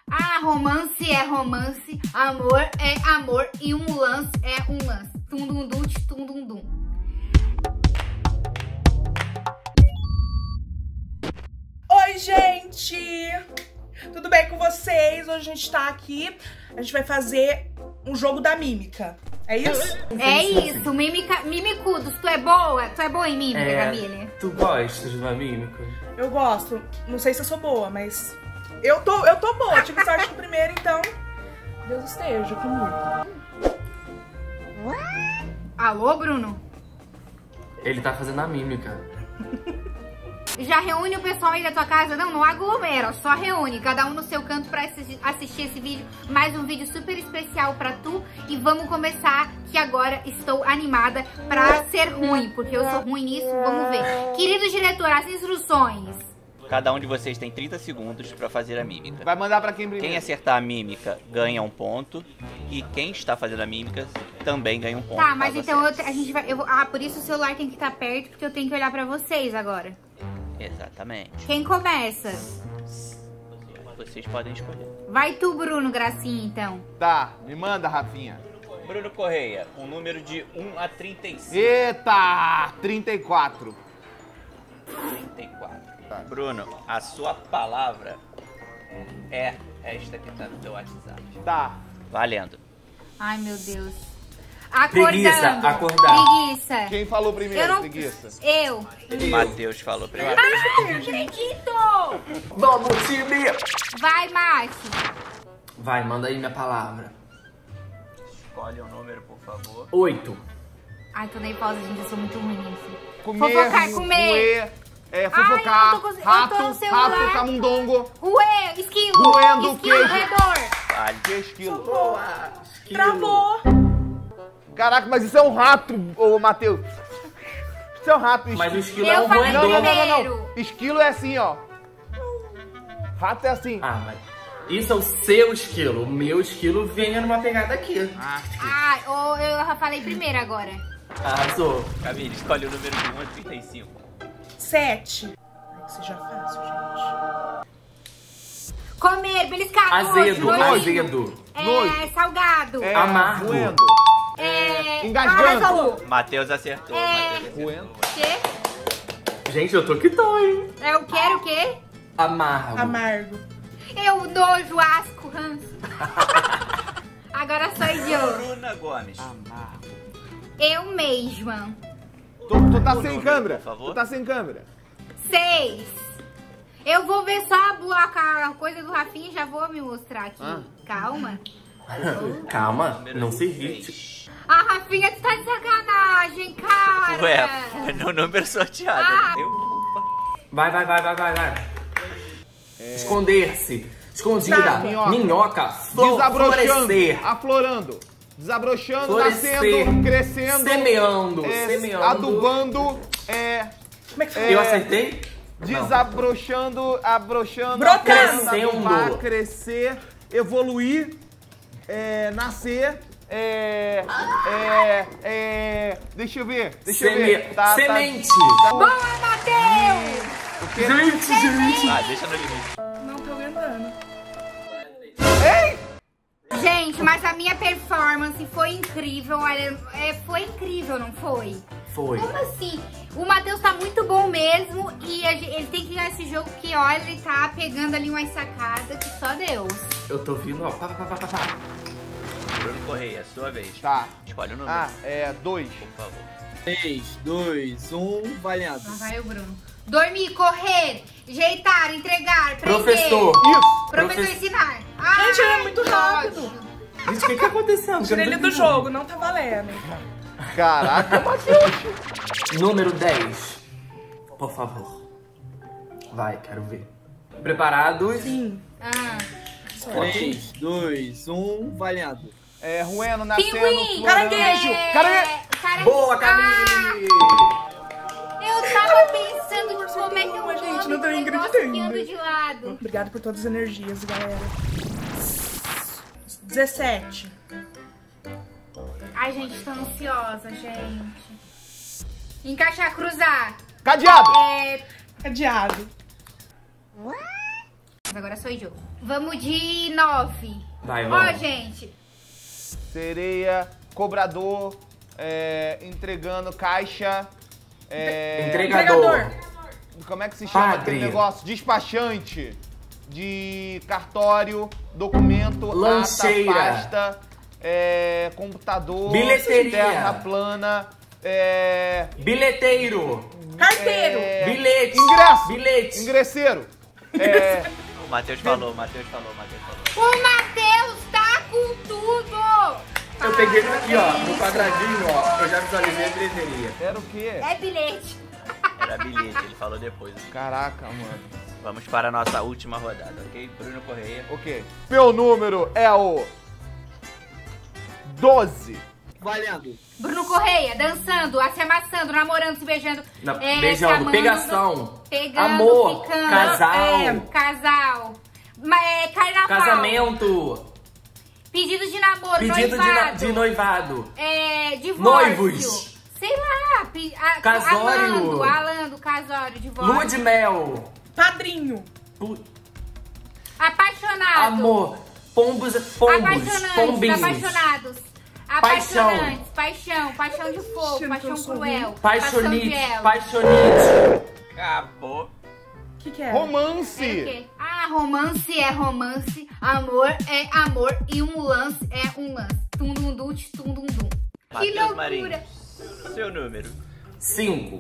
Ah, romance é romance, amor é amor e um lance é um lance. Tum dum dum, tum dum dum. Oi, gente! Tudo bem com vocês? Hoje a gente tá aqui, a gente vai fazer um jogo da mímica. É isso? É isso, mimicudos. Tu é boa? Tu é boa em mímica, Camille? Tu gostas de uma mímica? Eu gosto. Não sei se eu sou boa, mas eu tô boa. Tive sorte no primeiro, então Deus esteja comigo. Alô, Bruno? Ele tá fazendo a mímica. Já reúne o pessoal aí da tua casa? Não aglomera, só reúne, cada um no seu canto pra assistir esse vídeo. Mais um vídeo super especial pra tu. E vamos começar, que agora estou animada pra ser ruim, porque eu sou ruim nisso, vamos ver. Querido diretor, as instruções. Cada um de vocês tem 30 segundos pra fazer a mímica. Vai mandar pra quem primeiro? Quem acertar a mímica ganha um ponto. E quem está fazendo a mímica também ganha um ponto. Tá, mas caso então acerte. a gente vai... por isso o celular tem que estar perto, porque eu tenho que olhar pra vocês agora. Exatamente. Quem começa? Vocês podem escolher. Vai tu, Bruno, gracinha, então. Tá, me manda, Rafinha. Bruno Correia, um número de 1 a 35. Eita, 34. 34. Bruno, a sua palavra é esta que tá no teu WhatsApp. Tá. Valendo. Ai, meu Deus. Acordando. Preguiça, acordar. Preguiça. Quem falou Eu primeiro, não... preguiça? Eu. Matheus falou primeiro. Ai, não acredito! Vamos, time! Vai, Márcio. Vai, manda aí minha palavra. Escolhe um número, por favor. 8. Ai, tô nervosa, gente, eu sou muito ruim nisso. Comer, Fofocar, comer. Fofocar, eu tô no rato, celular. rato, camundongo. Ruê, esquilo. Roendo esquilo, queijo. redor. Vale. Que esquilo. Boa! Travou! Caraca, mas isso é um rato, ô Matheus. Isso é um rato, esquilo. Mas o esquilo é Eu um falei roedor. primeiro. Esquilo é assim, ó. Rato é assim. Ah, mas isso é o seu esquilo. O meu esquilo vinha numa pegada aqui. Ai, eu falei primeiro agora. Arrasou. Camille, escolhe o número de 1 a 35. 7. Ai, que seja fácil, gente. Comer, beliscar, Azedo, nojo, azedo. É, salgado. É, Amargo. roendo. Engasgando. Matheus acertou. Matheus acertou. Roendo. Quê? Gente, eu tô que tô, hein? Eu quero o quê? Amargo. Amargo. Eu nojo, asco, ranço. Agora sou eu. Bruna Gomes. Amargo. Eu mesma. Tu tá O sem número, câmera. por favor. Tu tá sem câmera. 6. Eu vou ver só a coisa do Rafinha e já vou me mostrar aqui. Calma. Calma, Número não se irrite. 6. Ah, Rafinha, tu tá de sacanagem, cara. Ué, foi no número sorteado. Ah. Deu culpa. Vai. Esconder-se. Escondida. Tá, minhoca. Minhoca. Desabrochando. Florescer. Aflorando. Desabrochando, Florescer. nascendo, crescendo. Semeando. é, Semeando. adubando. Como é que fala? Eu acertei? Desabrochando, abrochando. Brotando. Crescendo. Adubar, crescer, evoluir, nascer. Deixa eu ver. Semente. Boa, Matheus! O quê? Gente. Ah, deixa no limite. Não tô aguentando. Gente, mas a minha performance foi incrível. Olha, foi incrível, não foi? Foi. Como assim? O Matheus tá muito bom mesmo e ele tem que ganhar esse jogo que, olha, ele tá pegando ali umas sacadas que só Deus. Eu tô vindo, ó. Pá. Bruno Correia, sua vez. Tá. Escolhe o número, 2. por favor. 3, 2, 1, valhado. Lá vai o Bruno. Dormir, correr, jeitar, entregar, prender. Professor. Isso. Professor ensinar. Ai, Gente, ele é muito que rápido. ódio. Gente, o que aconteceu? Tirei ele do jogo, não tá valendo. Caraca, Matheus. Número 10. Por favor. Vai, quero ver. Preparados? Sim. 3, 2, 1, valhado. Ruendo, nascendo, Pinguim. caranguejo. Boa, Camille! Eu tava pensando de como é que eu Gente, ando não tô esse negócio acreditando. que ando de lado. Obrigado por todas as energias, galera. 17. Ai, gente, tô ansiosa, gente. Encaixar, cruzar. Cadeado. Cadeado. Mas agora sou eu. Vamos de 9. Vai, Ó, vamos. gente. Sereia, cobrador, entregando caixa, Entregador. como é que se chama Padre. aquele negócio? Despachante de cartório, documento, Lancheira. ata, pasta, computador, Bilheteria. terra plana, Bilheteiro. Carteiro. Bilhete. ingresso, Bilhete. ingresseiro, O Matheus falou. O Matheus tá com tudo. Eu peguei aqui, ó, no quadradinho, ó. Eu já visualizei a bilheteria. era o quê? É bilhete. Era bilhete, ele falou depois. Caraca, mano. Vamos para a nossa última rodada, ok? Bruno Correia. Ok. Meu número é o 12. Valendo. Bruno Correia, dançando, se amassando, namorando, se beijando. Não, se beijando, amando, pegação. Pegando, Amor, ficando. casal. Casal. Carnaval. Casamento. Pedido de namoro, Pedido noivado. de noivado. Divórcio. Noivos. Sei lá. Casório. Alando, casório, divórcio. Lua de mel. Padrinho. Apaixonado. Amor. Pombos. Apaixonantes, Pombinhos. apaixonados. Paixão. Apaixonantes, paixão de fogo, Gente, paixão eu sou cruel. Paixonite. Paixão de Paixonite. Acabou. O que é? Romance. Romance é romance, amor é amor e um lance é um lance. Tum-dum-dum, tum-dum-dum. Que Matheus loucura. Marinho, seu número. 5.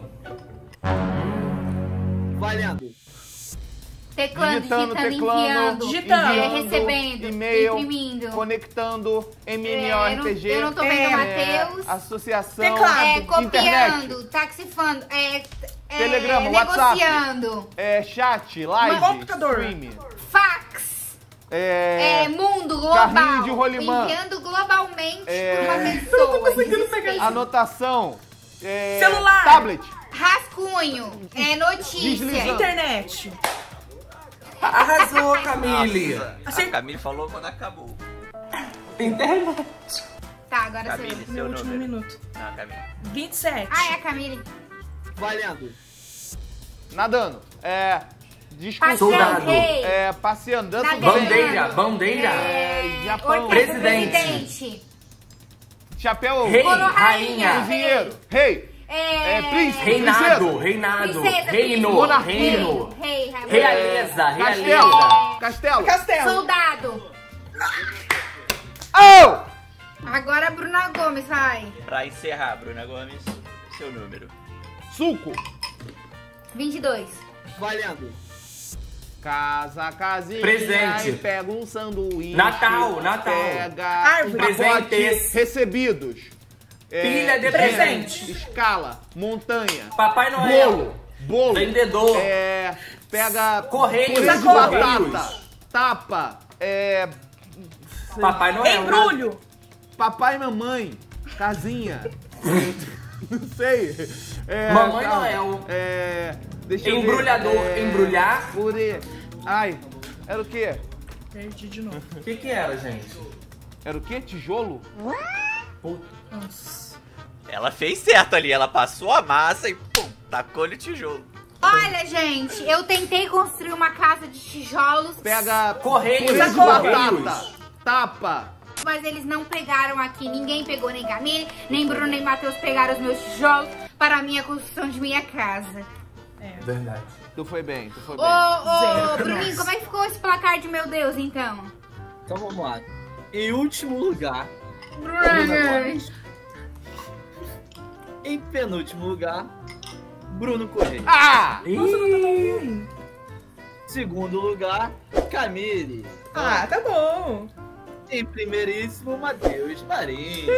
Valendo. Teclando, Digitando, enviando, digitando, recebendo, e-mail, imprimindo. conectando, MMORPG, eu não tô vendo o Matheus. associação, Teclado. internet, Copiando, taxifando, Telegrama, WhatsApp. negociando, chat, live, Computador. stream, fax, mundo global, carrinho de rolimã. enviando globalmente pra uma pessoa. anotação, Celular. tablet, Rascunho, notícia. Deslizando. Internet. Arrasou, Camille. A Camille falou quando acabou. Internet. Tá, agora Camille, você. seu Meu último número. minuto. Não, Camille. 27. Ah, é a Camille. Valendo. nadando, Passeando, Soldado. rei. passeando, dança do Nadando. vento, Bandeira. Japão, Orquestra, Presidente. chapéu, Rei, Coroa, rainha. rainha. cozinheiro, rei, príncipe, Reinado, princesa, reinado, Princesa, reino, monarquia. reino, Rei, realeza, castelo, realeza. castelo, Castelo. Soldado. oh! Agora a Bruna Gomes, vai. Pra encerrar, Bruna Gomes, seu número. Suco, 22. Valendo. casa, casinha, Presente. e pega um sanduíche, Natal, Natal. pega Árvore. um pacote, Presentes. recebidos, Pilha de presente. presente. escala, montanha, Papai Noel. bolo, Vendedor. pega Correio. purê de Correios. batata, tapa, Papai Noel. Embrulho. papai e mamãe, casinha, não sei, Mamãe calma. Noel. Deixa eu ver. Embrulhador. Embrulhar. Purê, ai, era o quê? Perdi de novo. O que era, gente? Era o quê? Tijolo? Nossa. Ela fez certo ali, ela passou a massa e pum, tacou-lhe o tijolo. Olha, gente, eu tentei construir uma casa de tijolos, Pega Correios. purê de Correios. batata, tapa, mas eles não pegaram aqui. Ninguém pegou, nem Camille, nem Bruno, nem Matheus pegaram os meus tijolos para a minha construção de minha casa. Verdade. tu foi bem, Ô, Zero. Bruninho, como é que ficou esse placar de meu Deus, então? Então vamos lá. Em último lugar. Bruno. Em penúltimo lugar, Bruno Correia. Ah! Segundo lugar, Camille. Ah, tá bom. Em primeiríssimo, Matheus Marinho.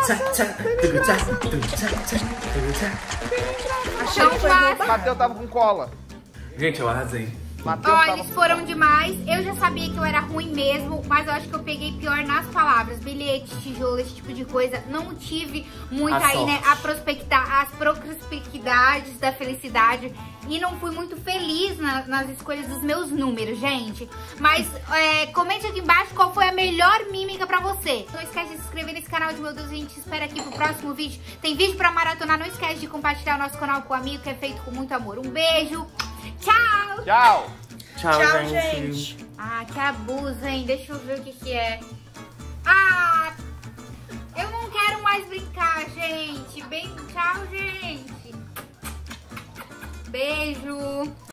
Achei que foi Então, Matheus tava com cola. Gente, eu arrasei. Matheus Ó, tava eles com foram cola. demais. Eu já sabia que eu era ruim mesmo, mas eu acho que eu peguei pior nas palavras. Bilhete, tijolo, esse tipo de coisa. Não tive muito A aí, né, sorte. a prospectar as prospectividades da felicidade. E não fui muito feliz nas escolhas dos meus números, gente. Mas comente aqui embaixo qual foi a melhor mímica pra você. Não esquece de se inscrever nesse canal de meu Deus. A gente espera aqui pro próximo vídeo. Tem vídeo pra maratonar. Não esquece de compartilhar o nosso canal com o amigo, que é feito com muito amor. Um beijo. Tchau! Tchau! Tchau, Tchau, gente. gente. Ah, que abuso, hein? Deixa eu ver o que que é. Ah! Eu não quero mais brincar, gente. Bem, tchau, gente. Beijo.